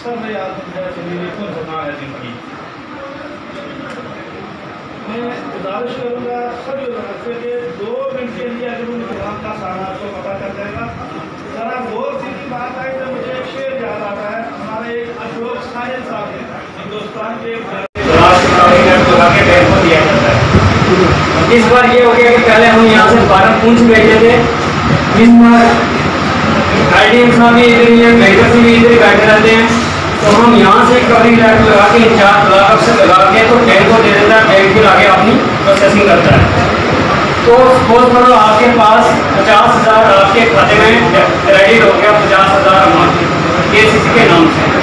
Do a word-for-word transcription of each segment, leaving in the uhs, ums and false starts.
सब याद होना है जिनकी। मैं गुजारिश करूँगा सभी लोगों से कि दो मिनट के लिए अगर उनके नाम का सारा आपको पता चल जाएगा। ज़रा गौर से की बात आई तो मुझे एक शेर याद आता है, हमारे एक अशोक साहिल साहब ने हिंदुस्तान के दिया जाता है। इस बार ये हो गया कि पहले हम यहाँ से बारह पूंछ भेजे थे, इस बार आई डी एम साहब भी इधर ही है, मेडिकल से भी इधर ही बैठे रहते हैं, तो हम यहाँ से कवरिंग लाइट लगा के इंचार्ज लगा से लगा के तो टैंक को दे देता है, टैंक फिर आगे अपनी प्रोसेसिंग करता है। तो सपोज करो आपके पास पचास हज़ार आपके खाते में क्रेडिट हो गया, पचास हज़ार अमाउंट के सी सी के नाम से।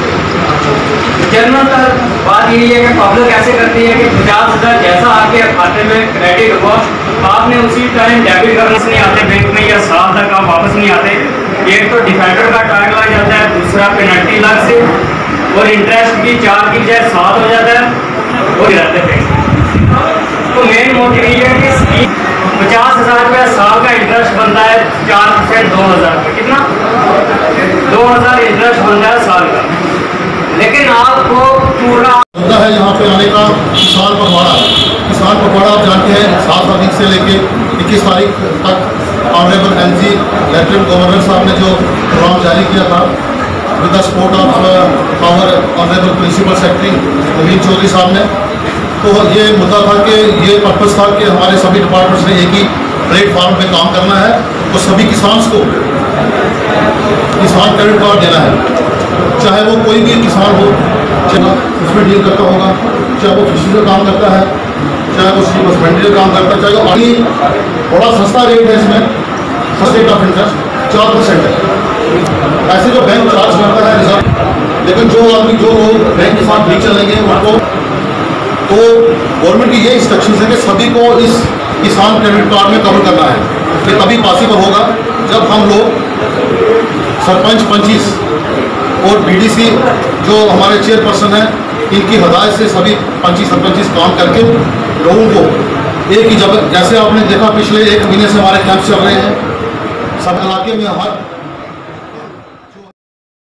जनरल बात यही है कि पब्लिक ऐसे करती है कि पचास हज़ार जैसा आपके खाते में क्रेडिट हुआ, आपने उसी टाइम डेबिट करने से नहीं आते बैंक में, या साल तक आप वापस नहीं आते। एक तो डिफाल्टर का टाइम लग जाता है, दूसरा पेनल्टी लग से, और इंटरेस्ट भी चार की बजाय सात हो जाता है और रहते बैंक। तो मेन मोटिव ये है कि पचास हज़ार रुपया साल का इंटरेस्ट बनता है, चार परसेंट दो हज़ार रुपये, कितना दो हज़ार इंटरेस्ट बनता है साल का। लेकिन आपको पूरा है यहाँ पे आने का किसान पखवाड़ा। किसान पखवाड़ा आप जानते हैं सात तारीख से लेके इक्कीस तारीख तक honourable M G lieutenant governor साहब ने जो प्रोग्राम जारी किया था with the support of our honourable principal secretary Naveen Chaudhary साहब ने। तो ये मुद्दा था कि ये पर्पज़ था कि हमारे सभी डिपार्टमेंट्स ने एक ही प्लेटफॉर्म पे काम करना है, तो सभी किसान को किसान क्रेडिट कार्ड देना है, चाहे वो कोई भी किसान हो, चाहे वो उसमें डील करता होगा, चाहे वो कृषि का काम करता है, चाहे वो सी हस्बेंड्री का काम करता है, चाहे वो आगे बड़ा सस्ता रेट है, इसमें फर्स्ट रेट ऑफ इंटरेस्ट चार परसेंट है। ऐसे जो बैंक चार्ज करता है रिजर्व, लेकिन जो आदमी जो लोग बैंक के साथ नहीं चलेंगे उनको, तो गवर्नमेंट की ये इंस्ट्रक्शन है कि सभी को इस किसान क्रेडिट कार्ड में कवर करना है। ये तभी पॉसिबल होगा जब हम लोग सरपंच पंचीस और बी डी सी जो हमारे चेयरपर्सन हैं, इनकी हदायत से सभी पंचीस सरपंचीस काम करके लोगों को एक ही जगह, जैसे आपने देखा पिछले एक महीने से हमारे कैंप चल रहे हैं, सब इलाके में हर